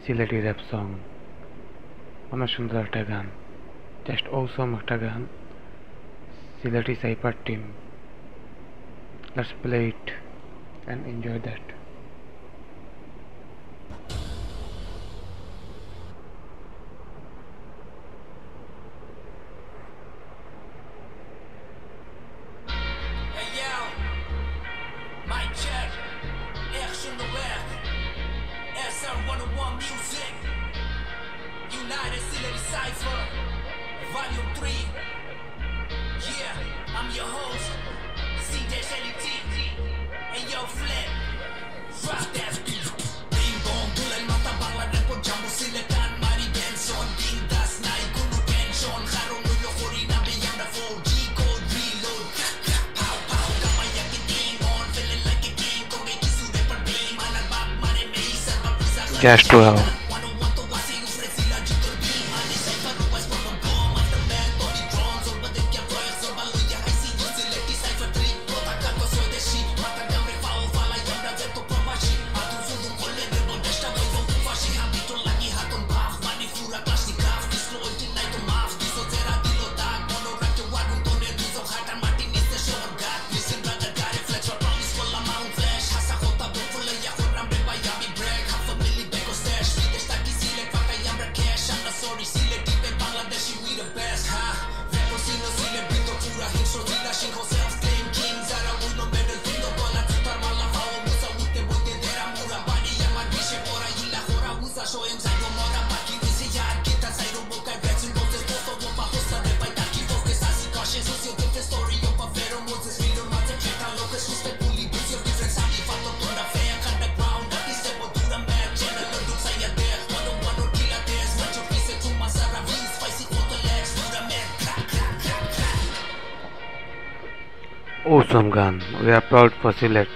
Sylheti rap song অনেক সুন্দর একটা গান just awesome একটা গান Sylheti cypher team let's play it and enjoy that Music United Sylhet Cypher Volume 3 Yeah, I'm your host C-Shelly and yo Flip Drop that Ding bong Tulan mata bangla report jambu siletan Mari Benson Ding das nai kuno tension Harong nuyo kori na beyond the 4G code reload Pow pow Kamay yakin ding on Feeling like a king Kung may kisu report bling Manabab mane may sarva pisa just 12 Awesome gun. We are proud for Sylhet.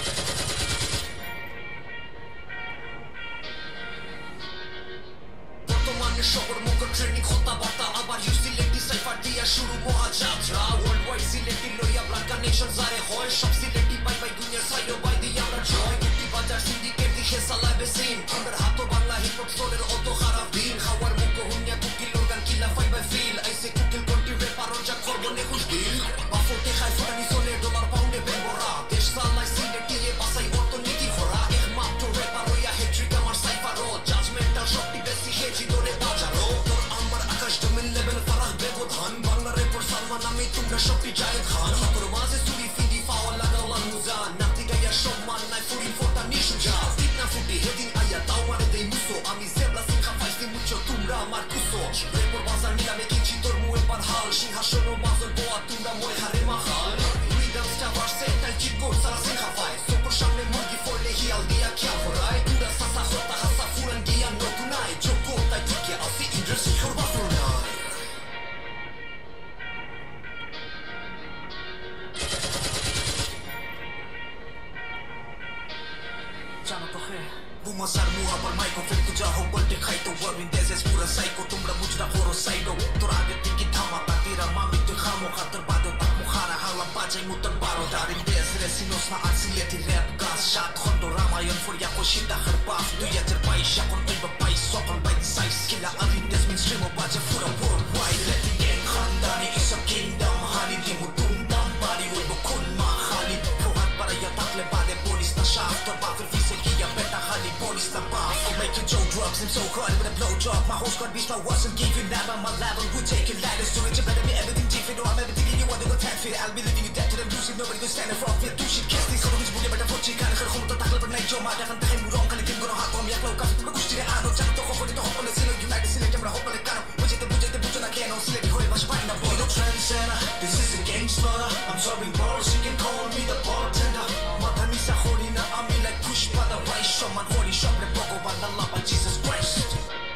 Bumasar muha par microphone ko jaho bolte khai to warning deses pura psycho tumra mujra koro saido tor age tiki dhamaka tera mami tu khamo khatar bado tak mukhara hala bajai mutar baro darin des resinos na asileti rap gas shot khondo ramayan for yakoshita kharbaf tu yater pai shakon iba pai sokon by the size kila arin des mainstream o baja fura worldwide let the gang khandani is a kingdom hani di mutum dam bari wo bokun ma khali prohat para ya takle bade police na shaft tor bafir fise ki ya beta khali police na bath I'll make you joke drugs I'm so crowded with a blow job my whole squad beast I wasn't giving that on my level we taking ladders to reach better me everything different or I'm everything you want to go 10 feet I'll be leaving you dead to them losing nobody gonna stand in front of you do shit kiss these khamis bule beta fochi kan khar khum to takle par nai jo ma dakhan tahin murong kali tim gono hatom yak low kafit gusti re ano chak to khofo to hopole silo united silo camera hopole karo bujete bujo na keno silo hore bash find a boy no trendsetter this is a gangster I'm serving bars you can call me the bartender matani sa khorina I'm like push by the right shot man holy shot le pogo banda love by Jesus Christ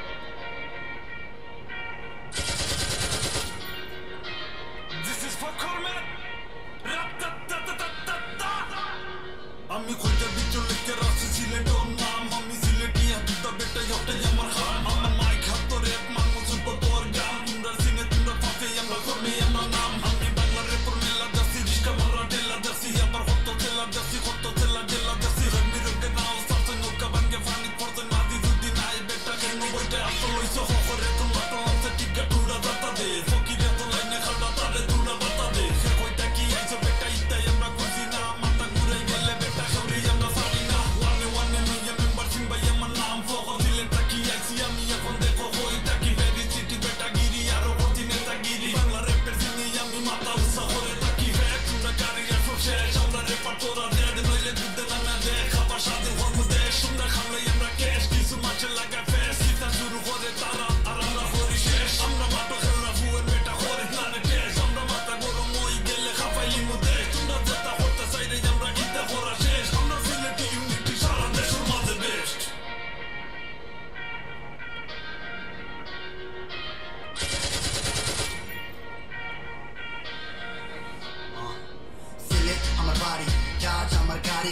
this is for Corman আমি কইতে বিচল লেকে রাস ছিলে ডন নাম আমি সিলেটি হাতুটা বেটা হটে আমার খান আমার mic হাত রেপ মান মুসুন তো তোর গান তোমরা সিনে তোমরা ফাফে আমরা করবে আমার নাম আমি বাংলা রেপর মেলা দাসি রিস্কা মারা ডেলা দাসি আবার হতো তেলা দাসি ডেলা দাসি রমি রকে নাও সাথে নৌকা বানগে ফানি পড়তে না দি দুদিন আই বেটা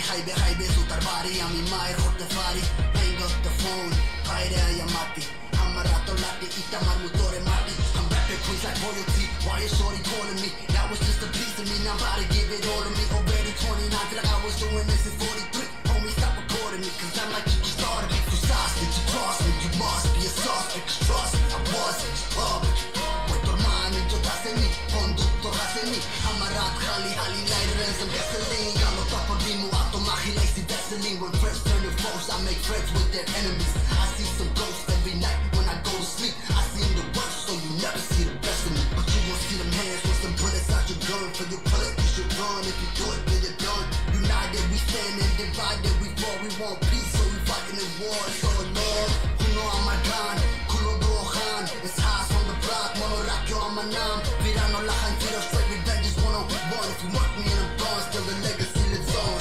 হাইবে জুতার বাড়ি আমি মায়ের হতে পারি hang up the phone বাইরে আয়া মাটি আমার রাত লাটি ইটা মারমু তোরে মাটি I'm rapping queens like royalty why is shorty calling me that was just a piece of me now I'm about to give it all to me already 29 feel like I was doing this in 43 homie stop recording me cause I'm like you started me you sausage you cross me you must be a suspect trust me I was wait your mind and your trust in me condutto raseni আমার রাত খালি light and some gasoline galo top of me auto machi lazy Vaseline when friends turn to foes I make friends with their enemies I see some ghosts every night when I go to sleep I see the worst so you never see the best of me but you won't see them hands with some bullets out your gun for you pull it you should run if you do it then you're done united we stand and divided we fall we want peace so we fighting in war so love who know I'm my gun kulo dohan it's high on the block mono rock yo I'm a nam virano lahan tiro straight revenge is 1-on-1 if you want me and I'm gone still the legacy lives on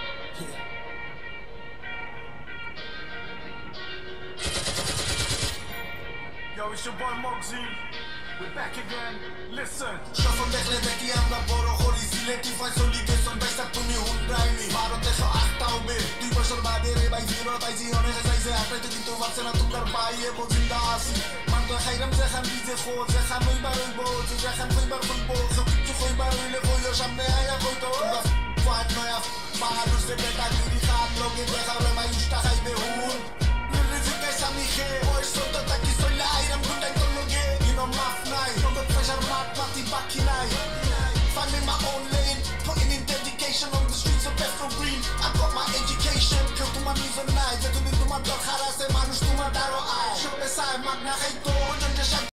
Yo, it's your boy Moxie. We're back again. Listen. Shuffle দেখলে দেখি আমরা বড় হরি সিলেটি ফাইসোলিকেশন বাইসা তুমি হুন্ডাইনি ভারতে 108 হবে 2 বছর বাদে রে ভাই জিরো পাইছি অনেক চাইছে আটাইতে কিন্তু পারছে না তোমার পাইয়ে বজিন্দা আসি মান তো খাইরাম যেখান বিজে খো যেখান হইবার হইব যেখান হইবার হইব সব কিছু হইবার হইলে কইও সামনে আয়া কইতো ফাট নয়া মানুষে বেটা গিরি খান লগে দেখালে মাইস্টা খাইবে হুন নির্রিজিকে সামিখে ওই সত্য তাকি সইলা আইরাম গুন্ডাই তো লগে ইনো মাফ নাই নগদ প্রেসার মাত মাতি বাকি নাই finding my own lane putting in dedication on the streets of Petro Green I got my education kill to my knees and knives এতদিন তোমার দরকার আছে মানুষ তোমার দ্বারা আয় সবে সাই মাগনা খাইতো